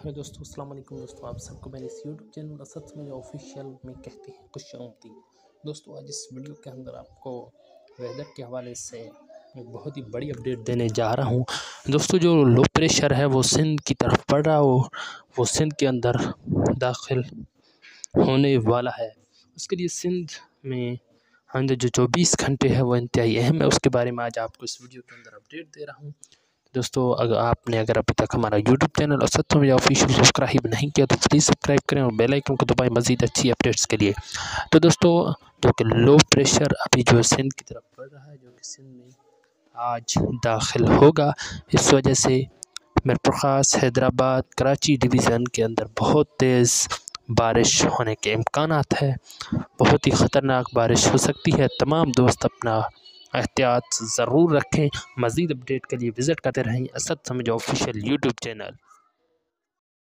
Hello دوستو، السلام علیکم دوستو، آپ سب کو میں نے اس یوٹیوب چینل اسد سمجھ آفیشیل میں کہتے ہیں خوش آمدید۔ دوستو آج اس ویڈیو کے اندر آپ کو ویدر کے حوالے سے ایک بہت ہی بڑی اپڈیٹ دینے جا رہا ہوں۔ دوستو جو لو پریشر ہے وہ سندھ کی طرف بڑھ رہا ہو، وہ سندھ کے اندر داخل ہونے والا ہے۔ اس کے لیے سندھ میں جو 24 گھنٹے ہے وہ انتہائی اہم ہے، اس کے بارے میں آج آپ کو اس ویڈیو کے اندر اپڈیٹ دے رہا ہوں۔ دوستو اگر آپ نے ابھی تک ہمارا یوٹیوب چینل اسد سمجھ آفیشیل سبسکرائب نہیں کیا تو پلیز سبسکرائب کریں اور بیل آئیکن کو دبائیں مزید اچھی اپڈیٹس کے لیے۔ تو دوستو جو کہ لو پریشر ابھی جو سندھ کی طرف بڑھ رہا ہے، جو کہ سندھ میں آج داخل ہوگا، اس وجہ سے میرپورخاص، حیدرآباد، کراچی ڈویژن کے اندر بہت تیز بارش ہونے کے امکانات ہے، بہت ہی خطرناک بارش ہو سکتی ہے۔ تمام دوست اپنا احتیاط ضرور رکھیں۔ مزید اپڈیٹ کے لیے وزٹ کرتے رہیں اسد سمجھ آفیشیل یوٹیوب چینل۔